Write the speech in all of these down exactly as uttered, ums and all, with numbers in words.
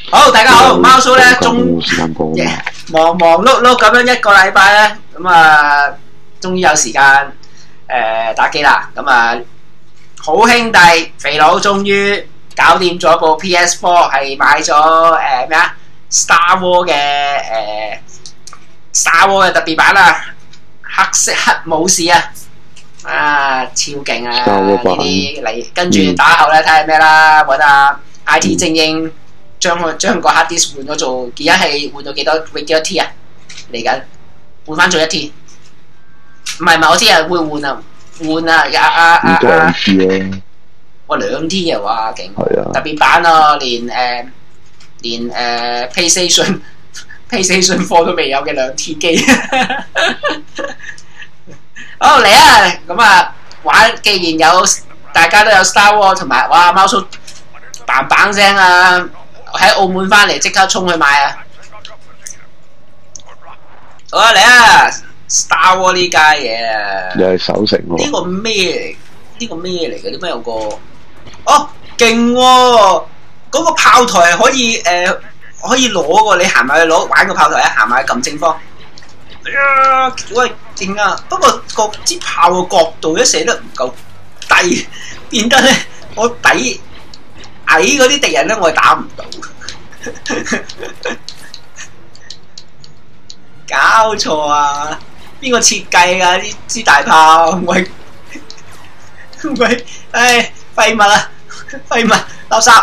好，大家好，貓叔咧，終冇時間講耶忙忙碌碌咁樣一個禮拜咧，咁啊，終於有時間誒、呃、打機啦。咁啊，好兄弟肥佬終於搞掂咗部 P S 四，係買咗誒咩啊 Star War 嘅誒、呃、Star War 嘅特別版啦，黑色黑武士啊！啊，超勁啊！呢啲嚟跟住打後咧，睇下咩啦，揾下 I T 精英。將個將個 hard disk 換咗做，而家係換咗幾多？換幾多 T 啊？嚟緊換翻做一 T， 唔係唔係我知啊，會換啊換啊啊啊啊！ 兩 T 啊！ 哇兩 T 啊！哇勁！ 係啊！ 特別版啊，連誒、呃、連誒、呃、PlayStation PlayStation 四都未有嘅兩 T 機。好嚟啊！咁啊玩，既然有大家都有 Star War 同埋哇貓叔嘭嘭聲啊！喺澳門翻嚟即刻衝去買啊！好啊嚟啊 ！Star War 呢家嘢啊！ 又係守城喎！ 呢個咩嚟？呢個咩嚟嘅？點解有個哦勁喎！嗰個炮台係可以誒可以攞喎！你行埋去攞玩個炮台啊！行埋去撳正方。哎呀，喂勁啊！不過個支炮嘅角度一射得唔夠低，變得咧我抵。矮嗰啲敵人咧，我係打唔到。搞錯啊！邊個設計啊？呢支大炮，喂喂，唉，廢物啊！廢物，垃圾，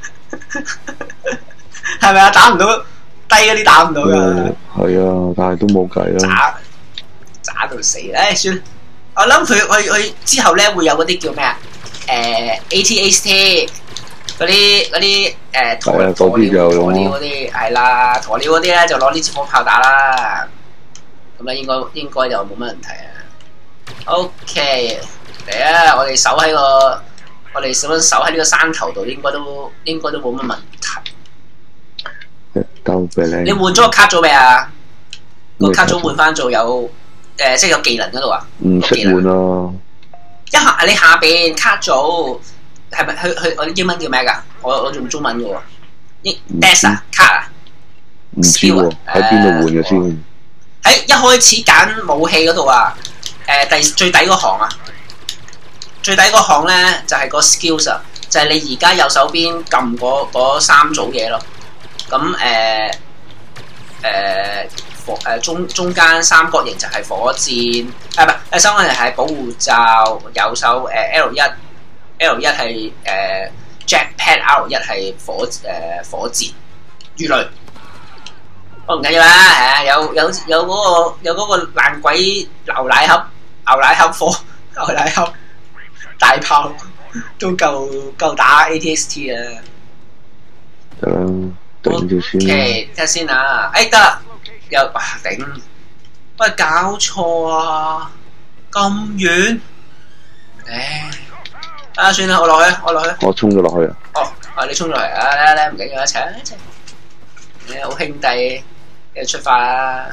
係咪啊？打唔到，低嗰啲打唔到㗎。 係啊，但係都冇計啦。 渣渣到死！唉，算。我諗佢佢佢之後咧會有嗰啲叫咩啊？誒 A T A T。嗰啲嗰啲誒鴕鴕鳥鴕鳥嗰啲係啦，鴕鳥嗰啲咧就攞呢支火炮打啦，咁咧應該應該就冇乜問題啊。OK 嚟啊！我哋守喺個我哋守守喺呢個山頭度，應該都應該都冇乜問題。 鬥俾你。你換咗個卡組未啊？個卡組換翻做有誒，即係有技能嗰度啊？ 唔識換啊！ 一下你下邊卡組。係咪佢佢我啲英文叫咩㗎？我我用中文嘅喎，英 Dash 啊卡啊， 唔知喎喺邊度換嘅先？ 喺一開始揀武器嗰度啊，誒、呃、第最底嗰行啊，最底嗰行咧就係、是、個 skills 啊，就係你而家右手邊撳嗰三組嘢咯。咁誒誒火誒中中間三角形就係火箭，啊唔係誒三角形係保護罩，右手誒、呃、L 一。L 一係誒 Jetpack，L 一係火誒、呃、火箭魚雷，不過唔緊要啦，誒有有有嗰、嗰個有嗰個爛鬼牛奶盒牛奶盒火牛奶盒大炮都夠夠打 A T S T 啊！ 得啦，頂住先。 OK，睇下先啊！誒得啦，又哇頂，喂搞錯啊！咁遠，唉〜啊，算啦，我落去，我落去。 我衝咗落去啊！ 哦，啊，你衝咗嚟啊！嚟嚟，唔緊要，一齊一齊。你好兄弟，一出發啦！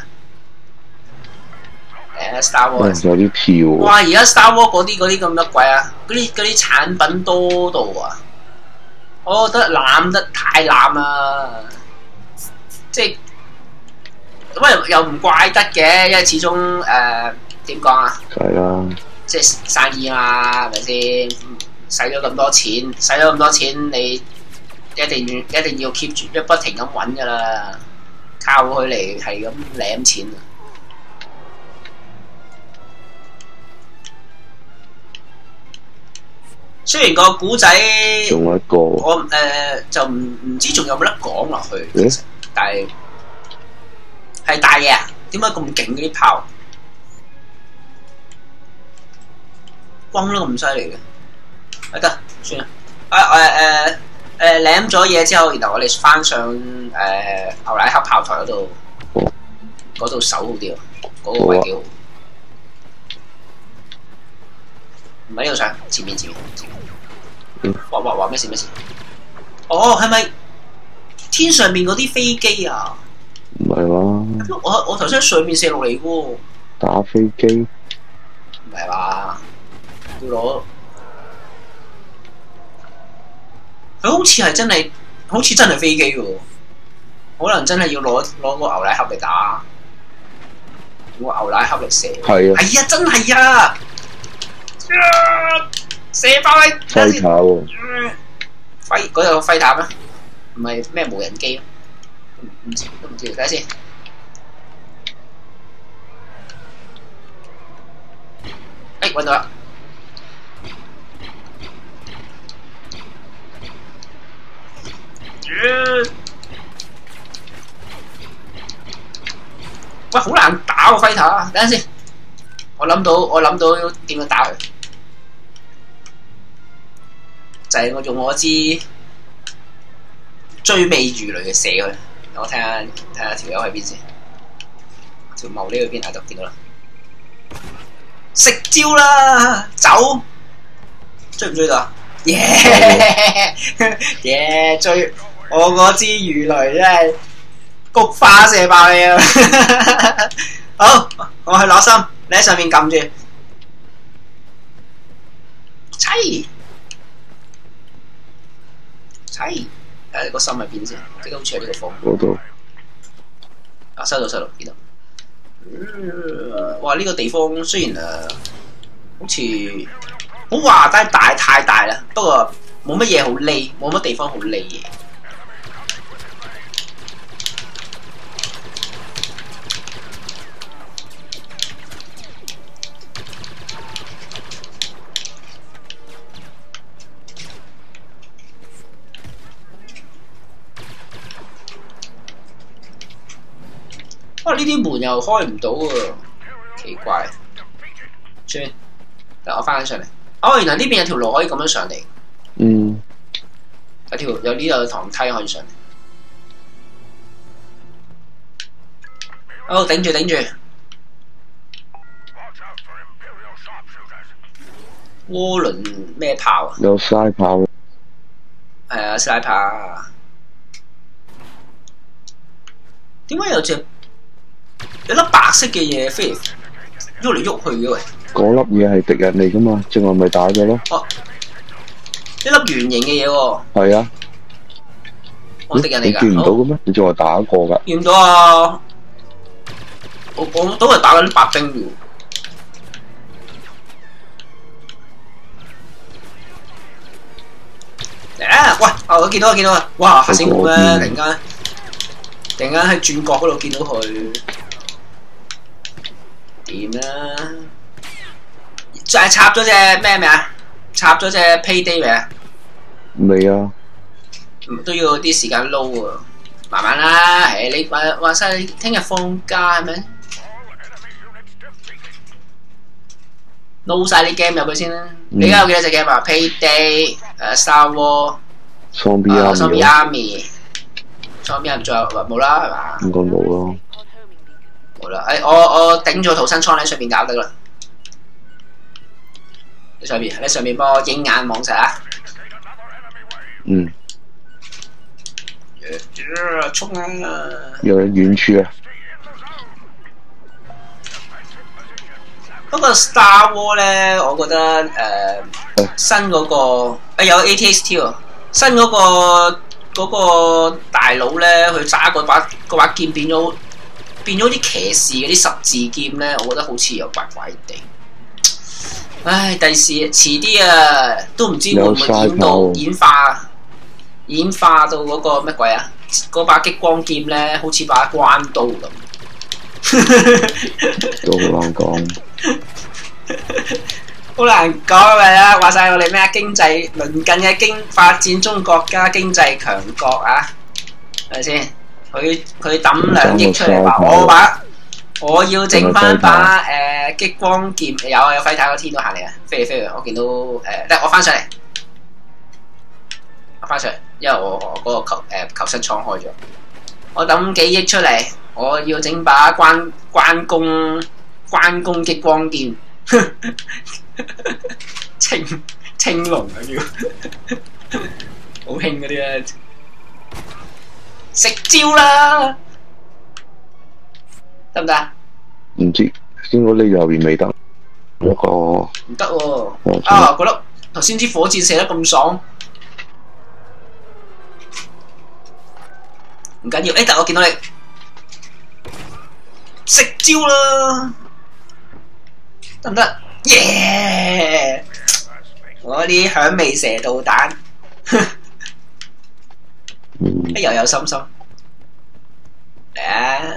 誒 ，Star Wars 有啲跳。 哇！而家 Star Wars 嗰啲嗰啲咁乜鬼啊？嗰啲嗰啲產品多到啊！我覺得濫得太濫啦！即係咁又又唔怪得嘅，因為始終誒點講啊？ 係啦。即係生意嘛，係咪先？使咗咁多錢，使咗咁多錢，你一定一定要 keep 住，一不停咁揾噶啦，靠佢嚟係咁攬錢啊！雖然個古仔， 仲有一個， 我誒、呃、就唔唔知仲有冇得講落去，其實但係係大嘢啊！點解咁勁嗰啲炮？轟都咁犀利嘅，啊得算啦，啊誒誒誒攬咗嘢之後，然後我哋翻上誒、呃、牛奶盒炮台嗰度，嗰度守好啲喎，嗰、那個位幾好。唔係呢度上，前面前面。嗯。哇哇哇！咩事咩事？哦，係咪天上面嗰啲飛機啊？ 唔係喎。 我我頭先喺上面射落嚟嘅喎。 打飛機？ 唔係嘛？要攞。佢好似係真係，好似真係飛機嘅喎。 可能真係要攞攞個牛奶盒嚟打，攞牛奶盒嚟射。 係啊。 係啊，真係啊！射爆你！ 揮塔喎。 揮嗰度有揮塔咩？唔係咩無人機？唔知都唔知，睇下先。誒，揾到啦！喂，好難打喎，揮塔！等陣先，我諗到，我諗到點樣打佢，就係我用我支追尾魚雷嘅射佢。我睇下睇下條友喺邊先，條茂呢去邊啊？就見到啦，食招啦，走，追唔追到啊？耶耶，追我嗰支魚雷真係菊花射爆你啊！好，我去攞心，你喺上面撳住，砌砌。誒個心喺邊先？記得好似喺呢個房。 嗰度。 啊，收到收到，見到。嗯、哇！呢、呢個地方雖然誒、啊，好似好華，但係大太大啦。不過冇乜嘢好匿，冇乜地方好匿嘢。哇！呢啲門又開唔到喎，奇怪。算，等我翻緊上嚟。哦，原來呢邊有條路可以咁樣上嚟。 嗯。 有條有呢度堂梯可以上嚟。好，頂住頂住。渦輪咩炮啊？ 有嘥炮。 係啊，嘥炮。點解有隻？有粒白色嘅嘢飛嚟喐嚟喐去嘅喂， 嗰粒嘢係敵人嚟噶嘛？正話咪打咗咯。哦， 一粒圓形嘅嘢喎。係啊。 我敵人嚟㗎。 你見唔到嘅咩？你仲話打過㗎？ 見唔到啊！我我都係打緊啲白兵嘅。誒，喂！啊，我見到我見到啊！哇！嚇死我咩？突然間，突然間喺轉角嗰度見到佢。點啦？就係插咗隻咩未啊？插咗隻 Payday 未啊？ 未啊！ 都要啲時間撈喎，慢慢啦。誒，你話話曬你聽日放假係咪？撈曬啲 game 入去先啦。你而家有幾多隻 game 啊 ？Payday、誒 Star War、Zombie Army、Zombie Army 仲有冇啦係嘛？ 應該冇咯。 好啦，誒我我頂住逃生艙喺上面搞得啦。喺上面，喺上面幫我影眼望實啊！ 嗯。 衝啊！ 有喺遠處啊！ 不過 Star War 咧，我覺得誒、呃、新嗰、那個誒、呃、有 A T S T 喎，新嗰、那個嗰、那個大佬咧，佢揸嗰把嗰把劍變咗。變咗啲騎士嗰啲十字劍咧，我覺得好似又怪怪地。唉，第時遲啲啊，都唔知會唔會演到演化演化到嗰個乜鬼啊？嗰把激光劍咧，好似把關刀咁。 都好難講。 好難講咪啦，話晒我哋咩經濟鄰近嘅經發展中國家經濟強國啊，係咪先？佢佢抌兩億出嚟話，我把我要整翻把誒、呃、激光劍，有啊有輝太個天都行嚟啊，飛嚟飛嚟，我見到誒，得、呃、我翻上嚟，我翻上嚟，因為我我嗰個求誒、呃、求生艙開咗，我抌幾億出嚟，我要整把關關公關公激光劍，青青龍啊要，好興嗰啲咧。食蕉啦，得唔得啊？ 唔知，應該呢個後邊未得。一個唔得喎，啊！覺得頭先支火箭射得咁爽， 唔緊要，誒，但我見到你食招啦，得唔得？耶！我啲響尾蛇導彈，又有心心嚟啊！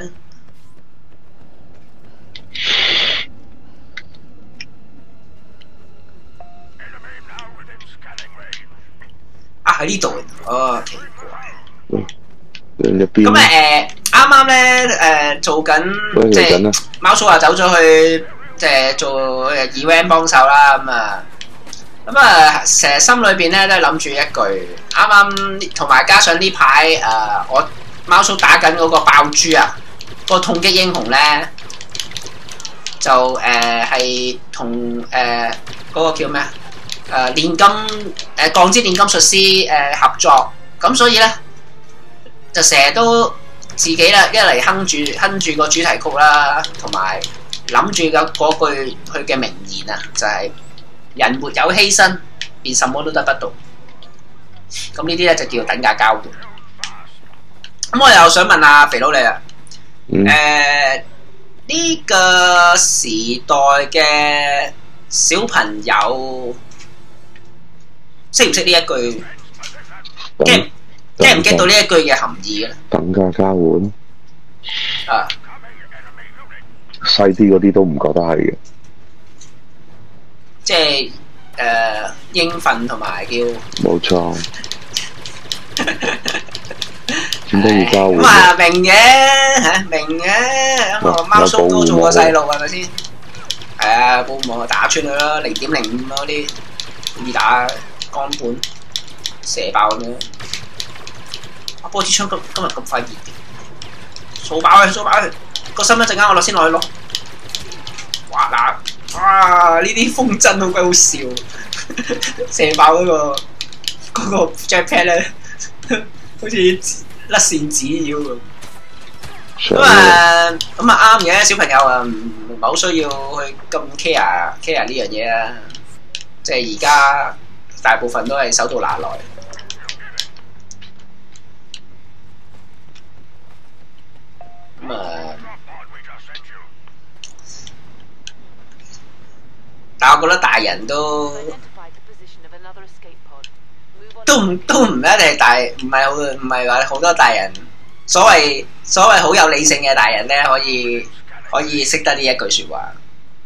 啊喺呢度，哦奇怪。 咁咁誒啱啱咧誒做緊即係貓叔啊走咗去即係做 event 幫手啦咁啊咁啊成日心裏邊咧都係諗住一句啱啱同埋加上呢排誒我貓叔打緊嗰個爆珠啊個痛擊英雄咧就誒係同誒嗰個叫咩啊誒煉金誒鋼之煉金術師誒合作咁所以咧。就成日都自己啦，一嚟哼住哼住個主題曲啦，同埋諗住嘅嗰句佢嘅名言啊，就係、是、人沒有犧牲，便什麼都得不到。咁呢啲咧就叫等價交換。咁我又想問下肥佬你啊，誒呢、 嗯呃呢個時代嘅小朋友識唔識呢一句？ 嗯 get 唔 get 到呢一句嘅含義嘅咧？ 等價交換啊， 細啲嗰啲都唔覺得係嘅， 即係誒應份同埋叫冇錯。點解要交換？ 咁啊明嘅嚇，明嘅。咁我貓叔都做過細路係咪先？係啊，保護網打穿佢咯，零點零五嗰啲二打鋼盤射爆咁樣。波子槍今今日咁快熱嘅，掃爆佢，掃爆佢！個心一陣間我落先落去攞。哇嗱，哇呢啲風箏好鬼好笑，射爆嗰、嗰個嗰、嗰個 jetpack 咧，好似甩線紙鷂咁。咁啊咁啊啱嘅，小朋友啊唔唔係好需要去咁 care care 呢樣嘢啊，即係而家大部分都係手到拿來。咁啊，但係我覺得大人都都唔都唔一定係大，唔係好唔係話好多大人，所謂所謂好有理性嘅大人咧，可以可以識得呢一句説話。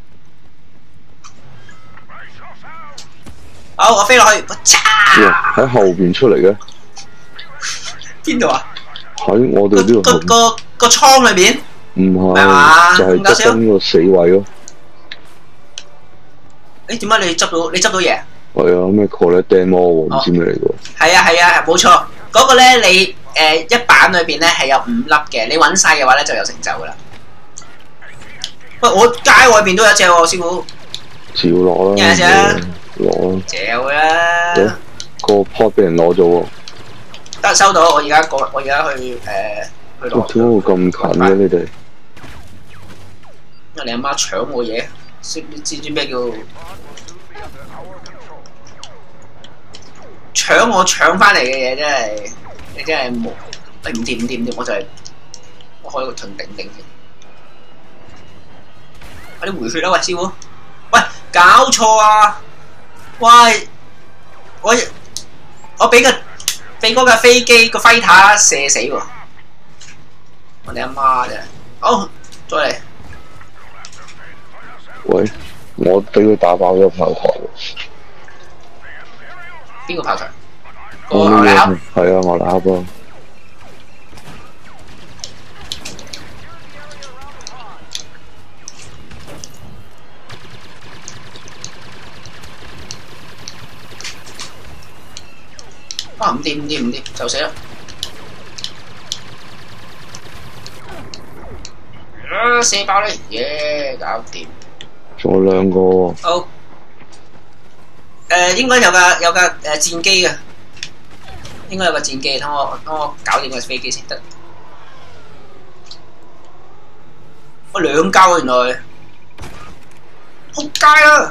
好，我飛落去，我嚓！ 喺後邊出嚟嘅， 邊度啊？ 喺我哋呢個個個倉裏邊， 唔係就係側邊個死位咯。 誒點解你執到你執到嘢？ 係啊，咩 collect demo 喎？唔知咩嚟㗎？ 係啊係啊，冇錯。嗰個咧你誒一版裏邊咧係有五粒嘅，你揾晒嘅話咧就有成就㗎啦。喂，我街外邊都有隻喎，師傅。照攞啦。有隻啊？攞。 嚼啦。 個 pot 俾人攞咗喎。 得收到，我而家過，我而家去誒、呃、去攞。 點解會咁近嘅你哋？ 因為你阿媽搶我嘢，識你知唔知咩叫搶我搶翻嚟嘅嘢？真係你真係冇，誒唔掂唔掂唔掂，我就係、是、我開個盾頂頂先。快啲回血啦，喂師傅！喂，搞錯啊！喂，我我俾個。俾嗰架飛機個飛塔射死喎！我哋阿媽啫，好再嚟。 喂，我俾佢打爆咗炮台喎。 邊個炮台？ 個牛腩？係啊，牛腩噃。 啊唔掂唔掂唔掂，就死啦！啊射爆你，耶搞掂！ 仲有兩個喎。 好，誒、呃、應該有架有架誒戰機嘅，應該有個戰機，等我等我搞掂個飛機先得。我兩交原來，仆街啦！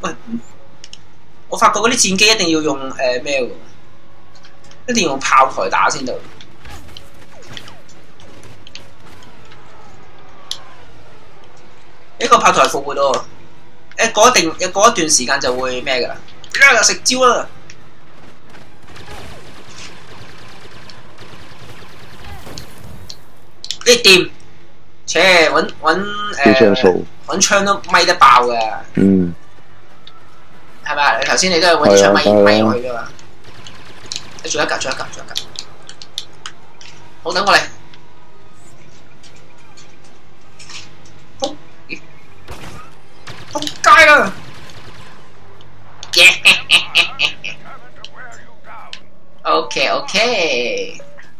喂，我發覺嗰啲戰機一定要用誒咩喎？一定要用炮台打先得。呢個炮台復活咯，誒過一定過一段時間就會咩㗎啦？啊食蕉啦！呢掂，切揾揾誒揾槍都咪得爆㗎。嗯。係咪啊？你頭先你都係揾支槍咪咪落去㗎嘛？你做一格，做一格，做一格。好，等我嚟。好，仆街啦！耶 ！OK OK。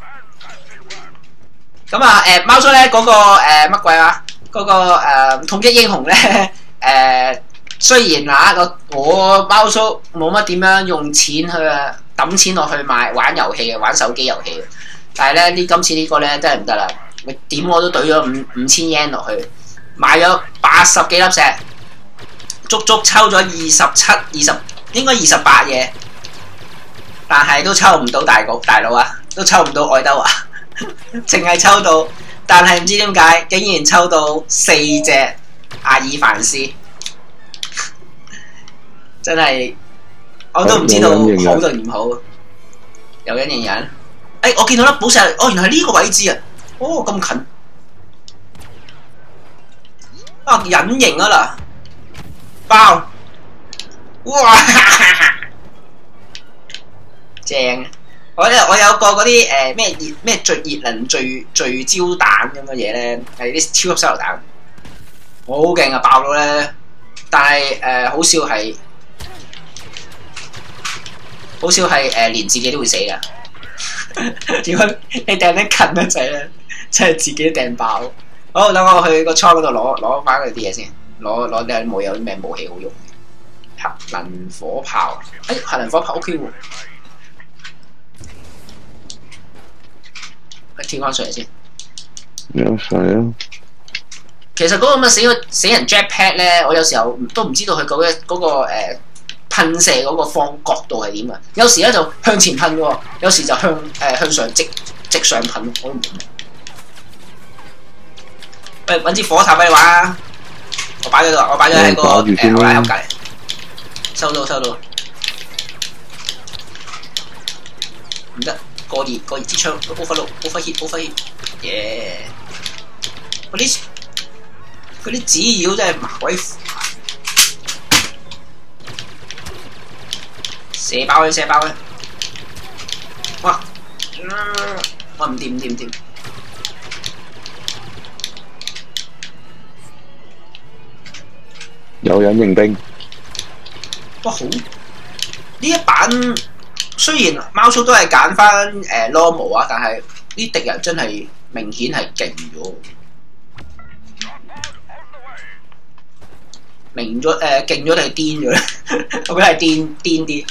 咁啊，誒貓叔咧嗰個誒乜鬼啊？嗰個誒統擊英雄咧誒，雖然啊，我我貓叔冇乜點樣用錢去抌錢落去買玩遊戲嘅，玩手機遊戲嘅，但係咧呢今次呢個咧真係唔得啦！你點我都懟咗五五千 yen 落去，買咗八十幾粒石，足足抽咗二十七、二十應該二十八嘢，但係都抽唔到大局大佬啊，都抽唔到愛德華。淨係抽到，但係唔知點解，竟然抽到四隻阿爾凡斯，真係我都唔知道好定唔好。有隱形人，誒，我見到粒寶石，哦，原來係呢個位置啊！哦，咁近啊，隱形啊啦，爆！哇，正！我我有個嗰啲誒咩熱咩聚熱能聚聚焦彈咁嘅嘢咧，係啲超級手榴彈，好勁啊！爆到咧，但係誒、呃、好少係，好少係誒、呃、連自己都會死噶。如果你掟得近得滯咧，真係自己掟爆。好，等我去個倉嗰度攞攞翻佢啲嘢先，攞攞啲冇有啲咩武器好用？核能火炮，誒、哎、核能火炮 OK 喎。跳翻上嚟先， 有水啊！ 其實嗰個咁嘅死死人 jetpack 咧，我有時候都唔知道佢嗰、嗰個嗰、嗰個誒噴射嗰個方角度係點啊！有時咧就向前噴喎，有時就向誒、呃、向上直直上噴，我都唔明。喂，揾支火塔俾你玩啊！我擺咗度，我擺咗喺個誒我拉盒隔離，收到收到，唔得。過熱過熱支槍 ，overload overheat overheat，耶！嗰啲嗰啲紙鷂真係麻鬼煩，射爆佢射爆佢！哇！我唔掂唔掂唔掂！ 有隱形兵。 哇好！呢一版。雖然貓叔都係揀翻誒 normal 啊，但係啲敵人真係明顯係勁咗，明咗誒勁咗定係癲咗咧？我覺得係癲癲啲。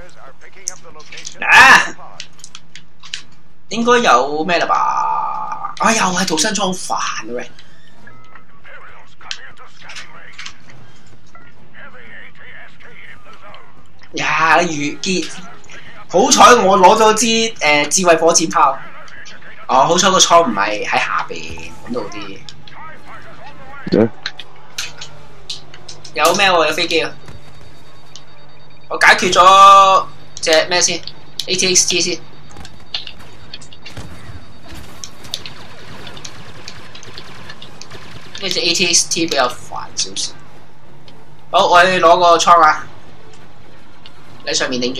啊，應該有咩啦吧？啊，又係逃生艙煩嘅喂！呀，預結。好彩我攞咗支誒智慧火箭炮，哦好彩個倉唔係喺下邊揾到啲。Yeah. 有咩喎？有飛機啊！我解決咗隻咩先 ？A T X T 先。呢隻 A T X T 比較煩少少。好，我去攞個倉啊！喺上面頂住。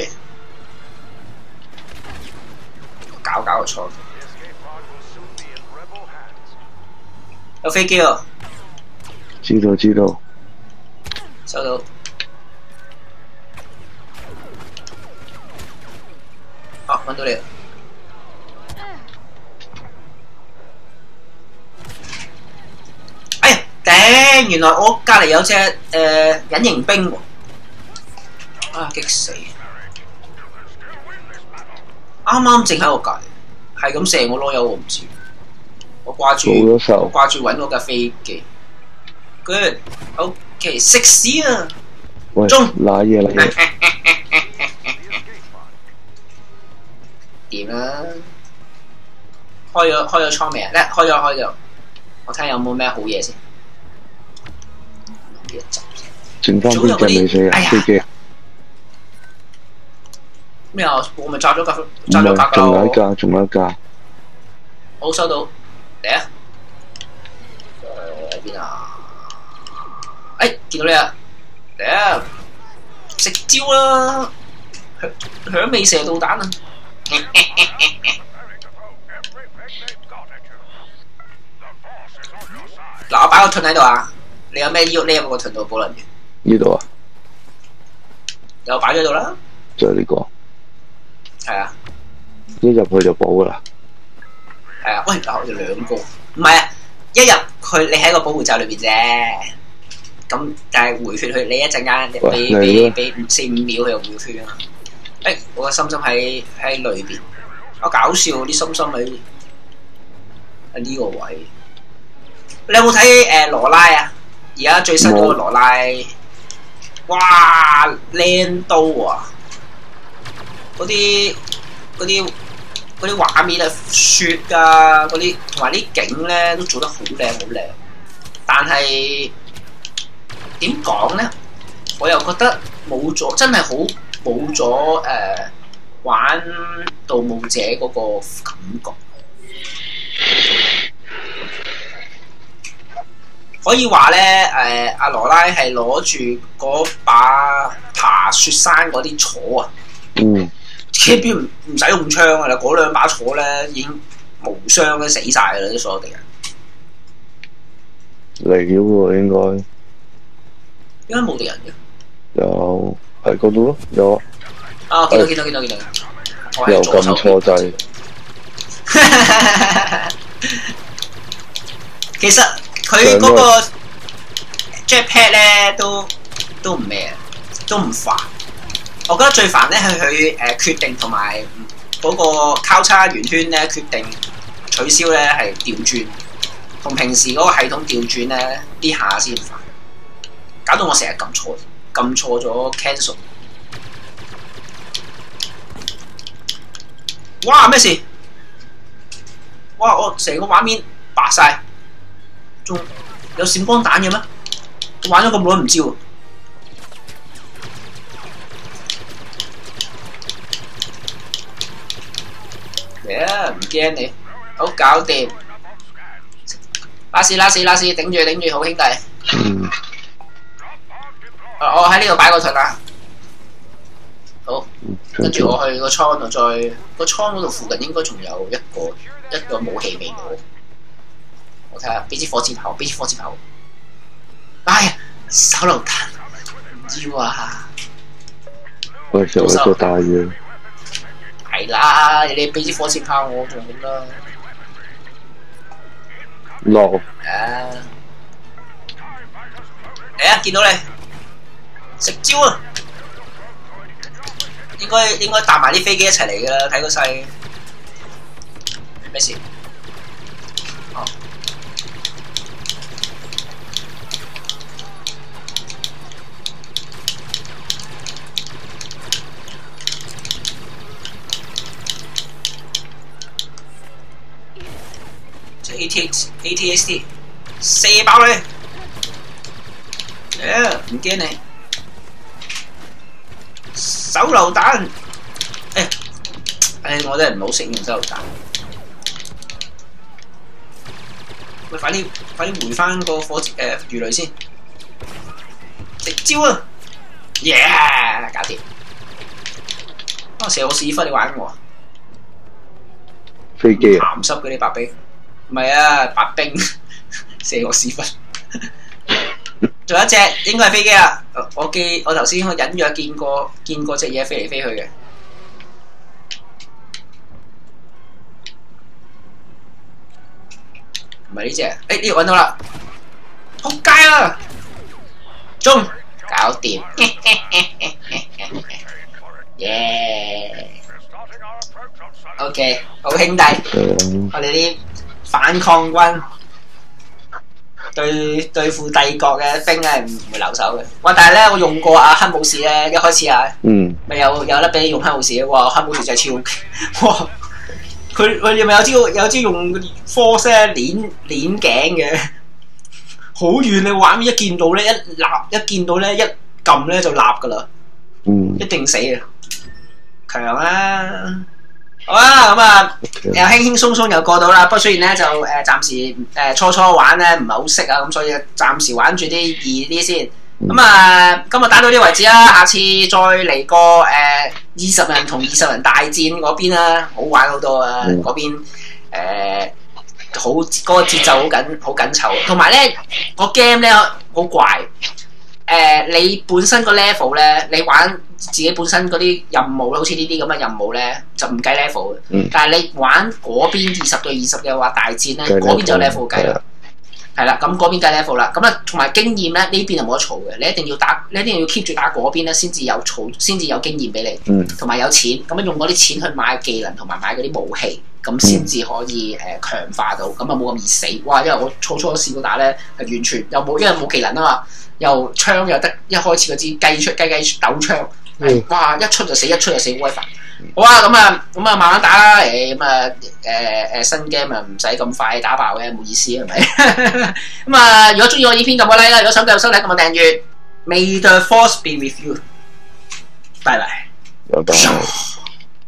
搞搞個倉，有飛機喎！ 知道知道， 收到。好，揾到你。哎呀，頂！原來我隔離有隻誒、呃、隱形兵喎。啊！激死！啱啱正喺我隔離，係咁射我攞油，我唔知。我掛住，我掛住揾我架飛機。Good，OK，食屎啊！ 喂， 中瀨嘢瀨嘢， 掂啦！開咗開咗倉未啊？咧開咗開咗，我睇下有冇咩好嘢先。 剩翻邊隻未死啊？飛機咩啊？我咪炸咗架唔炸咗架係，仲有一架，仲有一架。 好收到，嚟啊！誒喺邊啊？誒見到你啊！嚟啊！食蕉啦！響響尾射導彈啊！嗱，我擺個盾喺度啊！你有咩要？你有冇個盾度保能源？ 呢度啊？ 有擺咗喺度啦。 就係呢個。 係啊。 一入去就補噶啦。 係啊，喂，嗱，我哋兩個，唔係啊，一入去你喺個保護罩裏邊啫。咁但係回血佢，你一陣間俾俾俾四五秒佢又回血啊！誒、欸，我個心心喺喺裏邊，好搞笑啲心心喺喺呢個位。你有冇睇誒羅拉啊？而家最新嗰個羅拉，哇，靚刀啊！嗰啲嗰啲嗰啲畫面啊，雪啊，嗰啲同埋啲景咧都做得好靚好靚，但係。點講咧？我又覺得冇咗，真係好冇咗誒玩盜墓者嗰個感覺。可以話咧，誒阿羅拉係攞住嗰把爬雪山嗰啲鋤啊， 嗯， 基本唔唔使用槍噶啦，嗰兩把鋤咧已經無傷嘅死晒噶啦，啲所有敵人。 嚟咗喎，應該。 應該冇敵人嘅。 有喺嗰度咯，有啊！見到見到見到見到。 又撳錯掣。 其實佢嗰個 jetpack 咧都都唔咩都唔煩。我覺得最煩咧係佢誒決定同埋嗰個交叉圓圈咧決定取消咧係調轉，同平時嗰個系統調轉咧呢下先煩。搞到我成日撳錯，撳錯咗 cancel。哇！咩事？哇！我成個畫面白晒，仲有閃光彈嘅咩？我玩咗咁耐唔知喎。耶！唔驚你，好搞掂。拉屎拉屎拉屎，頂住頂住，好兄弟。 嗯。 我喺呢度擺個盾啦，好，跟住我去個倉度，再個倉嗰度附近應該仲有一個一個武器未攞，我睇下，俾支火箭炮，俾支火箭炮，哎呀，手榴彈唔要啊！ 我時候一個大嘢， 係啦，你俾支火箭炮我仲點啦？ 落啊！嚟啊！見到你。食蕉啊！應該應該搭埋啲飛機一齊嚟噶啦，睇個勢。咩事？哦。即 A T X A T S T 射爆你！誒唔驚你。手榴彈，誒、欸，誒，我真係唔好食用手榴彈。喂，快啲，快啲回翻個火誒、呃、魚雷先，食蕉啊！耶、yeah ，搞掂。啊，射我屎忽，你玩我？ 飛機啊！ 鹹濕嗰啲白兵，唔係啊，白兵射我屎忽。仲有一隻應該係飛機啦，我記我頭先我隱約見過見過隻嘢飛嚟飛去嘅，唔係呢隻，誒呢度揾到啦，仆街啦，中搞掂，耶 ，OK 好兄弟，我哋啲反抗軍。 對對付帝國嘅兵係唔會留手嘅。哇！但係咧，我用過阿黑武士咧，一開始啊， 嗯， 咪有有得俾你用黑武士嘅。哇！黑武士真係超，哇！佢佢哋咪有招有招用 force 咧鏈鏈頸嘅，好遠你畫面一見到咧一立一見到咧一撳咧就立噶啦， 嗯， 一定死啊！強啊！好啦，咁啊又輕輕鬆鬆又過到啦。不過雖然咧就誒、呃、暫時誒、呃、初初玩咧唔係好識啊，咁所以暫時玩住啲易啲先。咁啊，今日打到呢為止啦，下次再嚟個誒二十人同二十人大戰嗰邊啦，好玩好多啊！嗰、嗯、邊誒、呃、好嗰、那個節奏好緊好緊湊，同埋咧個 game 咧好怪。誒、呃，你本身個 level 咧，你玩自己本身嗰啲任務，好似呢啲咁嘅任務咧，就唔計 level 嘅。嗯、但係你玩嗰邊二十對二十嘅話大戰咧，嗰邊就 level 計啦。係啦，咁嗰邊計 level 啦。咁啊，同埋經驗咧，呢邊就冇得儲嘅。你一定要打，你一定要 keep 住打嗰邊咧，先至有儲，先至有經驗俾你。同埋、嗯、有錢，咁樣用嗰啲錢去買技能同埋買嗰啲武器，咁先至可以誒、呃、強化到，咁啊冇咁易死。哇！因為我初初試過打咧，係完全又冇，因為冇技能啊嘛。又槍又得，一開始嗰支雞出雞雞鬥槍，嗯、哇！一出就死，一出就死，好鬼煩。好啊，咁啊，咁啊，慢慢打啦。誒，咁啊，誒誒，新 game 啊，唔使咁快打爆嘅，冇意思係咪？咁啊，如果中意我影片撳個 like 啦，如果想繼續收睇，撳個訂閱。May the force be with you。拜拜。 拜拜。